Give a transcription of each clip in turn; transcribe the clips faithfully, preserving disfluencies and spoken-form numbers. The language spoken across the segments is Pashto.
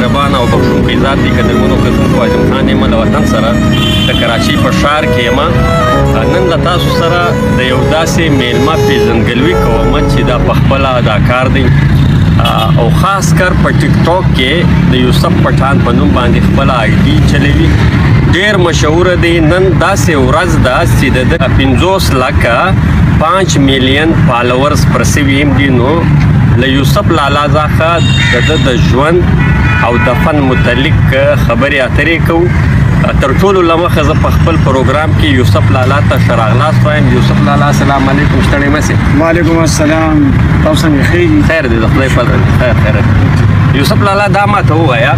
مهربان او بخښونکی ذات دی. قدرمنو کتونکو، اعظم خان یم له وطن سره د کراچۍ په ښار کې یم. نن له تاسو سره د یو داسې میلمه پیژندګلوي کوم چې دا پخپله اداکار دی او خاص کر په ټیک ټاک کې د یوسف پټان په نوم باندې خپله آی ډي چلوي. ډېر مشهوره دی. نن داسې ورځ ده چې د ده پنځوس لکه پانچ میلیون فالوورز پر سوي هم دي. نو له یوسف لالا څخه د ده د ژوند او د فن متعلق خبرې اترې کوو. تر ټولو له مخه زه په خپل پروګرام کې یوسف لالا ته ښه راغلاست وایم. یوسف لالا السلام علیکم. ستړی مه سې. وعلیکم السلام. تاسو څنګه ښه یې؟ خیر دی، د خدای فضل دی. خیر خیر. یوسف لالا دا ماته ووایه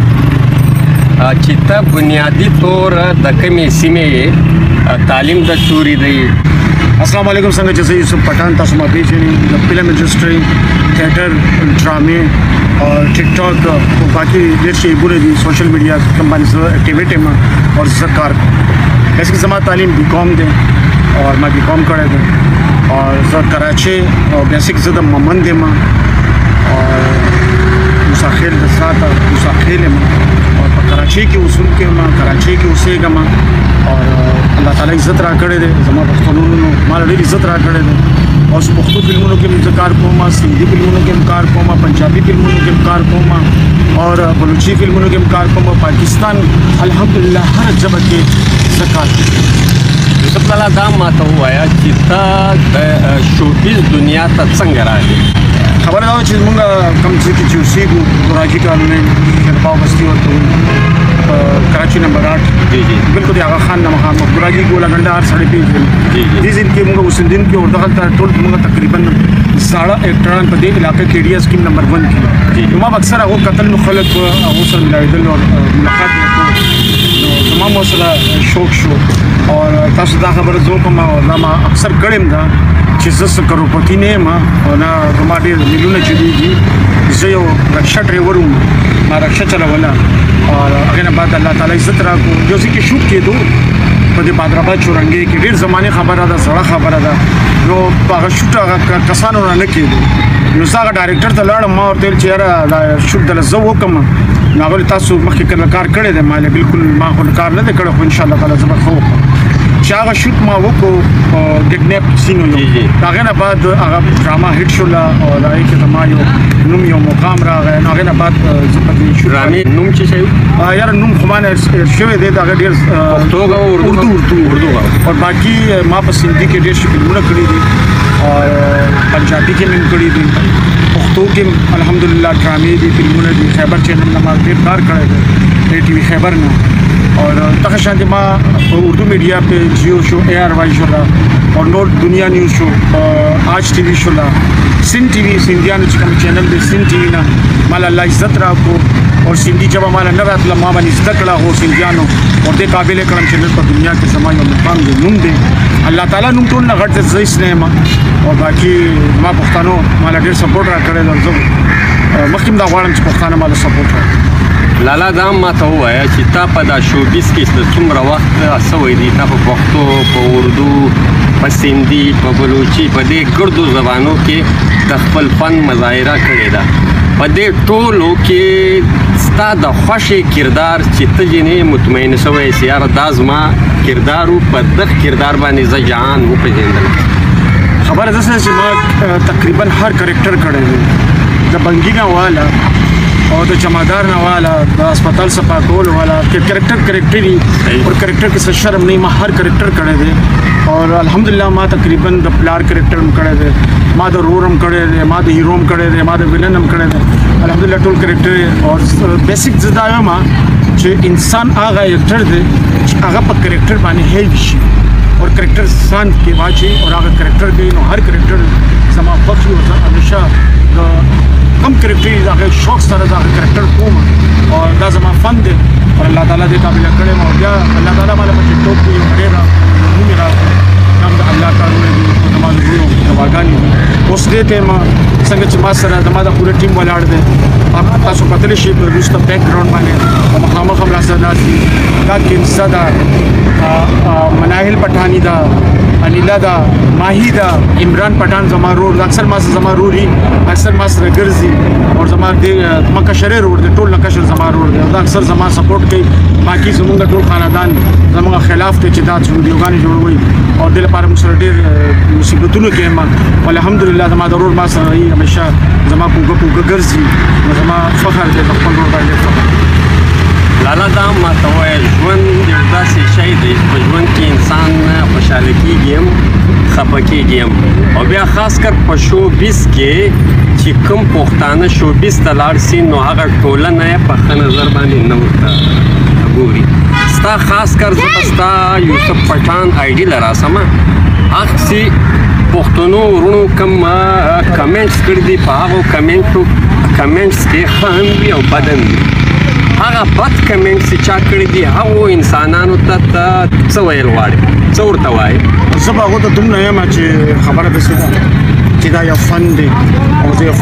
چې ته بنیادي طور د کومې سیمې تعلیم د توري دی؟ السلام علیکم. څنګه چې زه یوسف پټان تاسو ما پیژنئ. د فلم انډسټري، تھیټر، ډرامې او ټیک ټاک او باقي ډېر شي ګونه دي. سوشل میډیا کوم باندې زه اکټیویټ یم او زه کار کوم. بیسیک زما تعلیم بی کام دی او ما بی کام کړی دی او زه کراچۍ او بیسیک زه د ممند یم او مساخیل د ساته مساخیل یم او په کراچۍ کې اصول کې ما کراچۍ کې اوسېږم او الله تعالی عزت را کړی دی. زما پښتونونو ما ډېر عزت را کړی دی او پښتو فلمونو کې هم کار کوم، سندھی فلمونو کې هم کار کوم، پنجابي فلمونو کې هم کار کوم اور بلوچي فلمونو کې هم کار کوم. پاکستان الحمدلله هر ژبه کې زه کار کوم. یوسف لالا دا ماته ووایه چې ته د شوبیز دنیا ته څنګه راغلې؟ خبره دا وه چې موږ کوم ځای کې چې اوسېږو راجي کالونۍ شیرپاو بستي ورته وایي کراچي نمبر آٹھ. جی جی بالکل د هغه خان نه مخامخ ګوراګي ګولا ګنډه هر سړی پېژني. دې ځای کې موږ اوسېدونکي او دغلته ټول موږ تقریبا زاړه اکټران په دې علاقه کې ډي ایس کې نمبر ون کې. نو ما اکثر هغو کتل نو خلک هغو سره ملاوېدل او ملاقات یې وکړو. نو زما مو سره شوق شو او تاسو دا خبره زه وکړم او دا ما اکثر کړې م ده چې زه څه کروڑپتی نه یم او نه زما ډېر میلونه چلېږي. زه یو رکشه ډرایور وم، ما رکشه چلوله او هغې نه بعد الله تعالی عزت راکړو. یو ځای کې شوټ کېدو په دې بادرآباد چورنګۍ کې. ډېر زمانې خبره ده، زړه خبره ده. نو په هغه شوټ هغه کسانو نه نه کېدو. نو زه هغه ډایرکټر ته لاړم، ما ورته ویل چې یاره دا شوټ دله زه وکړم. نو هغه تاسو مخکې کله کار کړی دی؟ ما ویل بالکل ما خو کار نه دی کړی، خو انشاءالله تعالی زه به ښه وکړم. چې هغه شوټ ما وکړو ګډنیپ سینو یو. د هغې نه بعد هغه ډراما هیټ شوله او د هغې کې زما یو نوم یو مقام راغی. نو هغې نه بعد زه په دې شوټ ډرامې نوم څه شی و؟ یاره نوم خو ما نه هېر شوی دی. د هغه ډېر پښتو که اردو؟ اردو اردو اردو. او باقي ما په سندي کې ډېر شي فلمونه کړي دي او پنجابي کې مې هم کړي دي. پښتو کې الحمدلله ډرامې دي، فلمونه دي. خیبر چینل نه ما ډېر کار کړی دی، اے ټي وي خیبر نه. اور دغه شانتې ما اردو میډیا پہ جیو شو، اے آر وائی شوله اور نور دنیا نیوز شو، آج ټي وي شوله، سند ټي وي سندیانو چې کوم چینل دی سند ټي وي نه مال الله عزت راکړو اور سندي ژبه مال نه راتله. ما باندې زده کړه هو سندیانو اور دې قابل کړم چې په دنیا کې زما یو مقام دی، نوم دی. الله تعالی نوم ټول نه غټ زه هېڅ نه یم او باقي ما پښتانو مال ډېر سپورټ راکړی دی. زه مخکې هم دا غواړم چې پښتانه مال سپورټ راکړي. لالا دا هم ماته ووایه چې تا په دا شوبیز کې د څومره وخت سوی دی؟ تا په پښتو، په اردو، په سندي، په بلوچي، په دې ګردو زبانو کې د خپل فن مظاهره کړې ده. په دې ټولو کې ستا د خوښې کردار چې ته ځینې مطمئن شوی یې یاره دا زما کردار و، په دغه کردار باندې زه جهان وپېژندلم؟ خبره داسې ده چې ما تقریبا هر کرکټر کړی دی. د بنګي نه واله او د جمعدار نه والا، د هسپتال صفا کول والا، کرکټر کرکټر دي اور کرکټر کې څه شرم نه. ما هر کرکټر کړی دی اور الحمدلله ما تقریبا د پلار کرکټر هم کړی دی، ما د رور هم کړی دی، ما د هیرو هم کړی دی، ما د ویلن هم کړی دی. الحمدلله ټول کرکټر اور بیسیک زه دا وایم چې انسان هغه اکټر دی چې هغه په کرکټر باندې هیوي شي اور کرکټر ځان کې واچي اور هغه کرکټر دی. نو هر کرکټر زما خوښ وي او زه همیشه د کم کرکټر هغه شوق سره دا کرکټر کوم او دا زما فن دی اور الله تعالی دې قابل کړم. او بیا الله تعالی مال په ټیک ټاک کې یو ډېر نوم راغلی. نام د الله کارونه دي او زما د ورونو دواګانې دي. اوس دې ټایم څنګه چې ما سره زما د پوره ټیم ولاړ دی. تاسو کتلی شئ په وروسته بیک ګراونډ باندې مخامخ هم راسره ناست دي. دا کینسه ده، مناهل پټاني ده، انیلا دا ماهی دا عمران پٹھان زما رور اکثر ما زما روري اکثر ما سره ګرځي او زما د مکشر رور د ټول نکشر زما رور دا اکثر زما سپورټ کوي باقي زمونږ ټول خاندان زمونږ خلاف ته چې دا ویډیوګانې جوړوي او د لپاره موږ سره ډېر مصیبتونو کې ما الحمدلله زما ضرور ما سره یې همیشه زما پوګه پوګه ګرځي زما فخر دی خپل ورور باندې فخر لالا دا ما ته وایي ژوند یو داسې شی دی په ژوند کې انسان خوشحاله کېږي هم خفه کېږي هم او بیا خاص کر په شوبیز کې چې کوم پښتانه شوبیز ته لاړ سي نو هغه ټولنه یې په ښه نظر باندې نه ورته ګوري ستا خاص کر زه به ستا یوسف پټھان آی ډي له راسمه هغسې پښتنو وروڼو کوم کمنټس کړي دي په هغو کمنټو کمنټس کې ښه هم وي او بد هم وي هغه بد کمنټس چې چا کړي دي هغو انسانانو ته ته څه ویل غواړې څه ورته وایې زه به هغو ته دومره یم چې خبره داسې ده چې دا یو فن دی او زه یو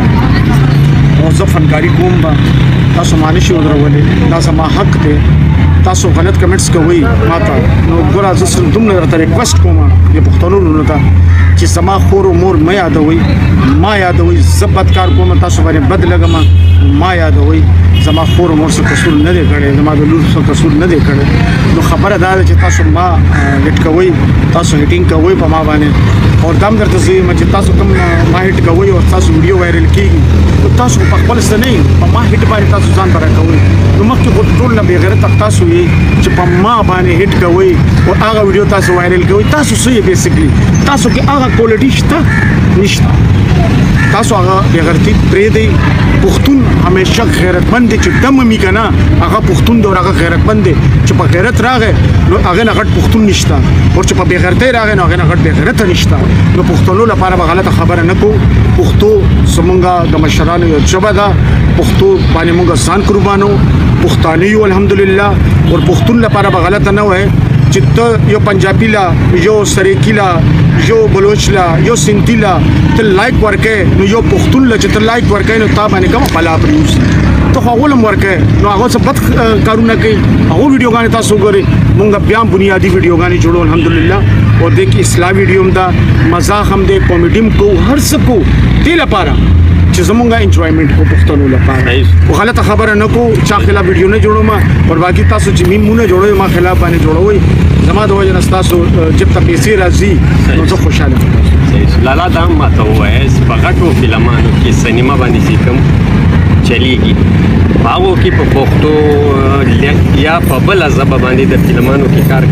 فنکار او زه فنکاري کوم به تاسو ما نشئ ودرولی دا زما حق دی تاسو غلط کمنټس کوئ ما ته نو ګوره زه صرف دومره درته ریکویسټ کوم د پښتنو وروڼو ته چې زما خور و مور مه یادوئ ما یادوئ زه بد کار کوم تاسو باندې بد لګم ما یادوئ زما خور و مور څه قصور نه دی کړی زما د لور څه قصور نه دی کړی نو خبره دا ده چې تاسو ما هیټ کوئ تاسو هیټینګ کوئ په ما باندې او دا هم درته زه یم چې تاسو کوم ما هیټ کوئ او تاسو ویډیو وایرل کېږي نو تاسو په خپل څه نه یې په ما هیټ باندې تاسو ځان برا کوئ نو مخکې خو ټول نه بېغیرته تاسو یې چې په ما باندې هیټ کوئ او هغه ویډیو تاسو وایرل کوئ تاسو څه یې بیسیکلی تاسو کې هغه کوالټي شته نشته تاسو هغه بېغیرتي پرېږدئ پښتون همیشه غیرتمند دی چې دم می کنه هغه پښتون دی او هغه غیرتمند دی چې په غیرت راغی نو هغه نه غټ پښتون نشته او چې په بېغیرتۍ راغی نو هغه نه غټ بېغیرته نشته نو پښتنو لپاره به غلطه خبره نه کوو پښتو زمونږ د مشرانو یو ژبه ده پښتو باندې موږ ځان قربانو پښتانه یو الحمدلله او پښتون لپاره به غلطه نه وایي چې ته یو پنجابي لا یو سریکی لا یو بلوچ لا یو سنتی لا ته لایک ورکې نو یو پښتون لا چې ته لایک ورکې نو تا باندې کوم بلا پریوس ته هغه لم ورکې نو هغه څه بد کارونه کوي هغه ویډیوګانې تاسو ګورئ مونږ بیا بنیادی ویډیوګانې جوړو الحمدلله او د کې اصلاح ویډیو هم ده مزاح هم دی کامیډي هم کوو هر څه کوو دې لپاره چې زمونږه انجوایمنٹ کو پښتنو لپاره او غلطه خبره نه کو چا خلاف ویډیو نه جوړوم او باقي تاسو چې میمونه جوړوي ما خلاف باندې جوړوي زما د وجه نه تاسو جب ته پیسې راځي نو زه خوشاله یم لالا دا ما ته ووایه په غټو فلمانو کې سینما باندې چې کوم چلیږي هغو کې په پښتو یا په بله ژبه باندې د فلمانو کې کار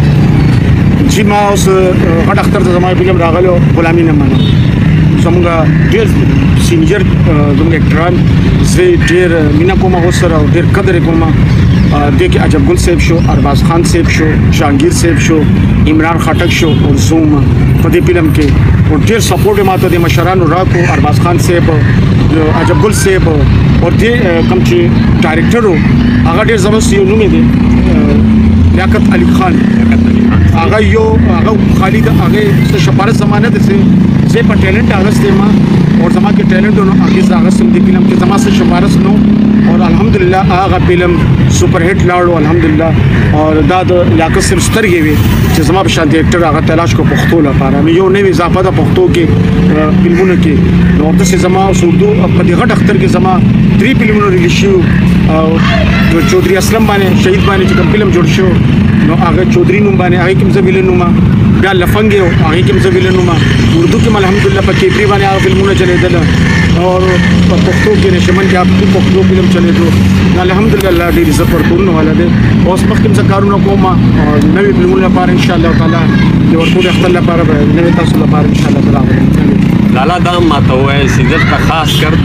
کړی جی ما اوس غټ اختر ته زما فلم راغلی غلامي نه منم زمونږ ډېر سینیئر زموږ اکټران زه ډېر مینه کوم هغو سره او ډېر قدر یې کوم دې کې عجب ګل صاحب شو ارباز خان صاحب شو جهانگیر صاحب شو عمران خټک شو او زوم په دې فلم کې او ډېر سپورټ یې ماته د مشرانو راکو ارباز خان صاحب عجب ګل صاحب او دې کوم چې ډایرکټر و هغه ډېر زبردست یو نوم یې دی لیاقت علي خان هغه یو هغه خالي د هغې څه شپاره زمانه ده زه په ټیلنټ اغستی ما او زما کې ټیلنټ نو هغې زه اغستم دې فلم کې زما څه شپارس نو او الحمدلله هغه فلم سپر هټ لاړو الحمدلله او دا د لیاقت صاحب سترګې وې چې زما په شانتي اکټر هغه تلاش کو پښتو لپاره نو یو نوې اضافه ده پښتو کې فلمونو کې نو داسې زما اوس اردو په دې غټ اختر کې زما درې فلمونه ریلیز شوي او چودھری اسلم باندې شهید باندې چې کوم فلم جوړ شو نو هغه چودھری نوم باندې هغې کې هم زه ویلن وم بیا لفنګ یو هغې کې هم زه ویلن وم اردو کې هم الحمدلله په کیپري باندې هغه فلمونه چلېدل او په پښتو کې نشمن کې آپ پښتو فلم چلېدو الحمدلله ډېر عزت ورکولو والا دی اوس مخکې هم زه کارونه کوم نوې فلمونو لپاره انشاءالله تعالی د ورکوټ اختر لپاره به نوې تاسو لپاره انشاءالله تعالی لالا دا ماته ووایه چې دلته خاص کر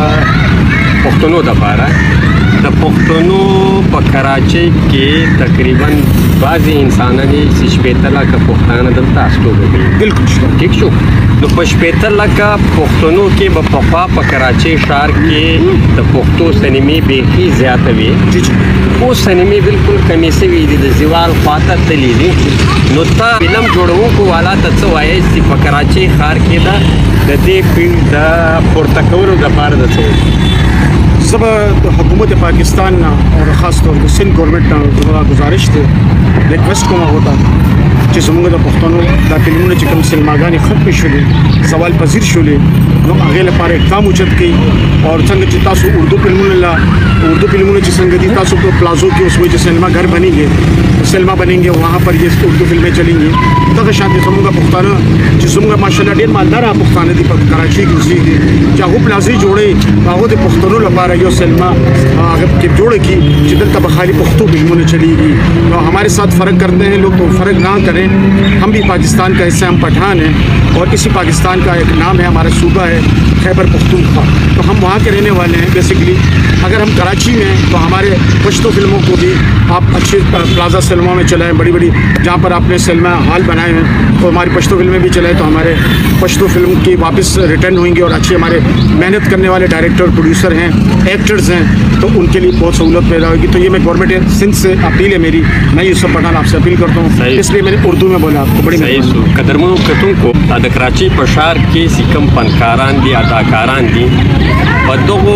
د پښتنو دپاره د پښتنو په کراچۍ کې تقریبا بعضې انسانان یې چې شپېته لکه پښتانه دلته استوګه کوي بلکل شته ټیک شو نو په شپېته لکه پښتنو کې به پخوا په کراچۍ ښار کې د پښتو سینمې بیخي زیاته وې اوس سینمې بالکل کمې سوي دي د زیوال خواته تللي دي نو ته فلم جوړونکو والا ته څه وایې چې په کراچۍ ښار کې ده د دې فیلډ د پورته کولو دپاره د څه زه به د حکومت پاکستان نه او خاص طور د سند ګورنمنټ نه زما ګزارش دی ریکویسټ کوم هغو ته چې زموږ د پښتنو د فلمونو چې کوم سینماګانې ختمې شولې سوال پذیر شولې نو هغې لپاره اقدام اوچت کړي او څنګه چې تاسو اردو فلمونه لا اردو فلمونه چې څنګه دي تاسو په پلازو کې اوس وایي چې سینما گھر بنेंगे سینما بنेंगे वहाँ पर ये اردو فلمیں چلیں دغه شان دي زموږ پښتانه چې زموږ ماشاءالله ډېر مالدار پښتانه دي په کراچي کې اوسېږي چې هغه پلازي جوړي هغه د پښتنو لپاره یو سینما هغه کې جوړ کی چې دلته به خالي پښتو فلمونه چلېږي نو हमारे साथ फ़र्क करते हैं लोग तो फ़र्क ना करें हम भी पाकिस्तान का हिस्सा हम पठान हैं और इसी पाकिस्तान का एक नाम है हमारा सूबा है खैबर पख्तूनख्वा तो हम वहाँ के रहने वाले हैं बेसिकली अगर हम कराची में तो हमारे पश्तो फिल्मों को भी आप अच्छे प्लाजा सिनेमा में चलाएं बड़ी बड़ी जहाँ पर आपने सिनेमा हॉल बनाए हैं तो हमारी पश्तो फिल्में भी चलाएं तो हमारे पश्तो फिल्म की वापस रिटर्न होंगी और अच्छे हमारे मेहनत करने वाले डायरेक्टर प्रोड्यूसर हैं एक्टर्स हैं तो उनके लिए बहुत सहूलत पैदा होगी तो ये मैं गवर्नमेंट सिंध से अपील है मेरी मैं यूसुफ पठान आपसे अपील करता हूँ इसलिए मैंने उर्दू में बोला आपको बड़ी कदरमनों कतुंको د کراچي په ښار کې سکم فنکاران دي اداکاران دي په دغو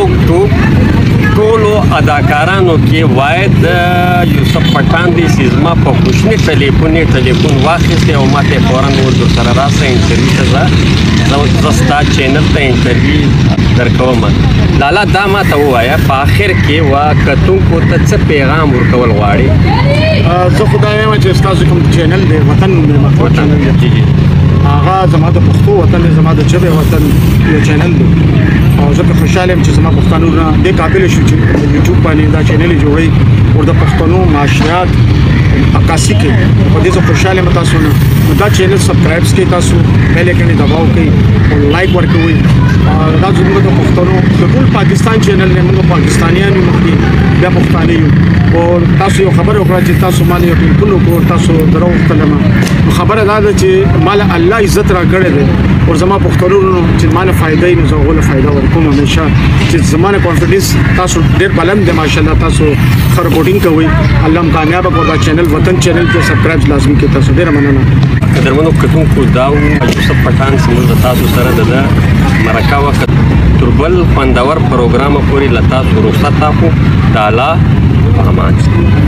ټولو اداکارانو کې واید یوسف پټان دي چې زما په کوچني ټلیفون ټلیفون واخیستی او ماته فورا ورته سره راسه انټرویو ته زه زه ستا چینل ته انټرویو درکوم لالا دا ماته ووایه په آخر کې وا کتونکو ته څه پیغام ورکول غواړي زه خدای وایم چې ستاسو کوم چینل دی وطن دی مخور چینل دی هغه زما د پښتو وطن زما د ژبې وطن یو چینل دی او زه په خوشاله یم چې زما پښتانه نه د قابل شو چې یوټیوب باندې دا چینل جوړي او د پښتنو معاشرات عکاسي کوي په دې زه خوشاله یم تاسو نه دا چینل سبسکرایب کړئ تاسو بیل آیکن دباو کړئ او لایک ورکوئ دا زموږ د پښتنو د ټول پاکستان چینل نه موږ پاکستانیان یو مخکې بیا پښتانه یو او تاسو یو خبر وکړه چې تاسو باندې یو ټلیفون وکړ تاسو درو کلمه خبره دا ده چې مال الله عزت را کړی دی او زما پښتنو چې مانه فائدې نه زه غوله فائدہ ورکوم همیشه چې زمانه کانفیډنس تاسو ډېر بلند دی ماشاءالله تاسو خر رپورټینګ کوئ الله هم کامیاب کړو دا چینل وطن چینل کې سبسکرایب لازمي کې تاسو ډېر مننه قدرمنو کتونکو دا یوسف پټان سمول تاسو سره د مرکه وخت تربل خوندور پروګرام پورې لتا ضرورت تاسو تعالی په امان